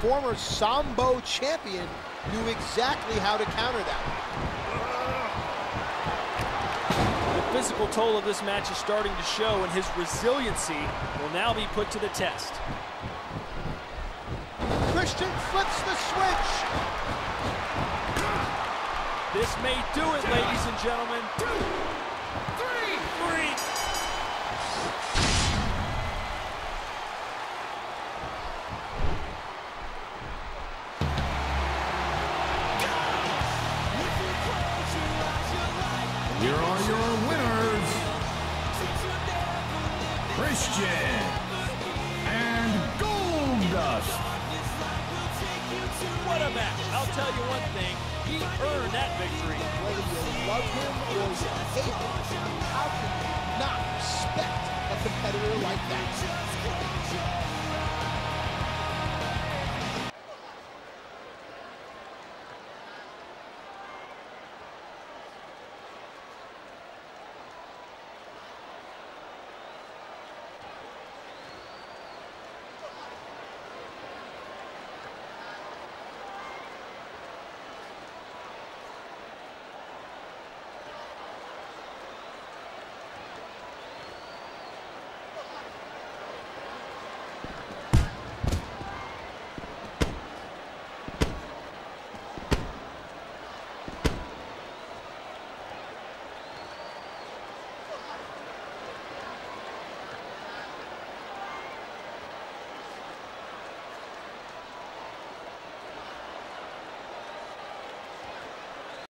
former Sambo champion knew exactly how to counter that. The physical toll of this match is starting to show, and his resiliency will now be put to the test. Christian flips the switch. This may do it, ladies and gentlemen. 2, 3. Here are your winners, Christian and Goldust. What a match. I'll tell you one thing, he earned that victory. Whether you love him or you hate him, how can you not respect a competitor like that?